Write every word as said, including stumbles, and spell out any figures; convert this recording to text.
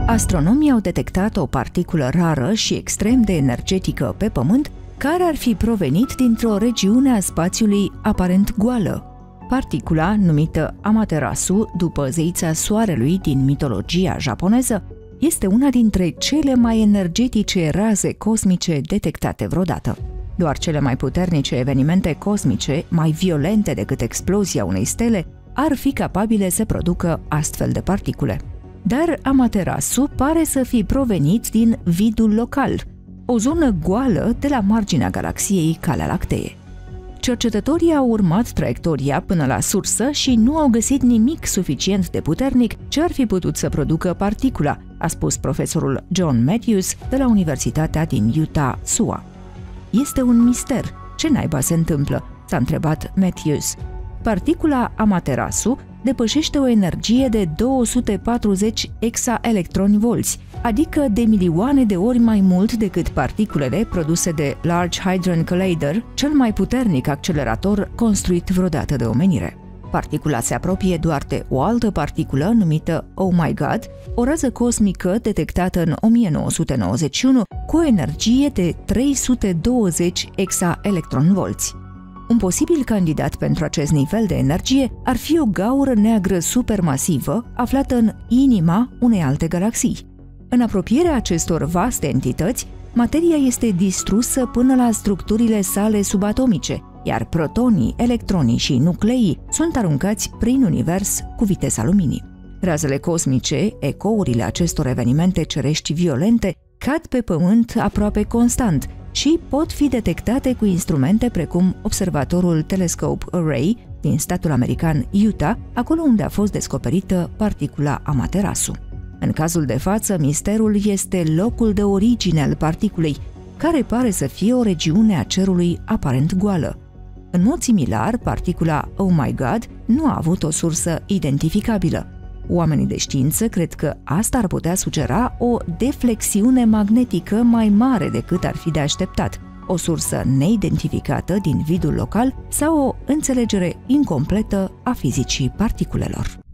Astronomii au detectat o particulă rară și extrem de energetică pe Pământ, care ar fi provenit dintr-o regiune a spațiului aparent goală. Particula, numită Amaterasu, după zeița Soarelui din mitologia japoneză, este una dintre cele mai energetice raze cosmice detectate vreodată. Doar cele mai puternice evenimente cosmice, mai violente decât explozia unei stele, ar fi capabile să producă astfel de particule. Dar Amaterasu pare să fi provenit din vidul local, o zonă goală de la marginea galaxiei Calea Lactee. Cercetătorii au urmat traiectoria până la sursă și nu au găsit nimic suficient de puternic ce ar fi putut să producă particula, a spus profesorul John Matthews de la Universitatea din Utah, S U A. Este un mister. Ce naiba se întâmplă? S-a întrebat Matthews. Particula Amaterasu depășește o energie de două sute patruzeci exaelectroni-volți, adică de milioane de ori mai mult decât particulele produse de Large Hadron Collider, cel mai puternic accelerator construit vreodată de omenire. Particula se apropie doar de o altă particulă numită Oh My God, o rază cosmică detectată în o mie nouă sute nouăzeci și unu cu o energie de trei sute douăzeci exaelectron-volți. Un posibil candidat pentru acest nivel de energie ar fi o gaură neagră supermasivă aflată în inima unei alte galaxii. În apropierea acestor vaste entități, materia este distrusă până la structurile sale subatomice, iar protonii, electronii și nucleii sunt aruncați prin univers cu viteza luminii. Razele cosmice, ecourile acestor evenimente cerești violente, cad pe Pământ aproape constant și pot fi detectate cu instrumente precum observatorul Telescope Array din statul american Utah, acolo unde a fost descoperită particula Amaterasu. În cazul de față, misterul este locul de origine al particulei, care pare să fie o regiune a cerului aparent goală. În mod similar, particula Oh My God nu a avut o sursă identificabilă. Oamenii de știință cred că asta ar putea sugera o deflexiune magnetică mai mare decât ar fi de așteptat, o sursă neidentificată din vidul local sau o înțelegere incompletă a fizicii particulelor.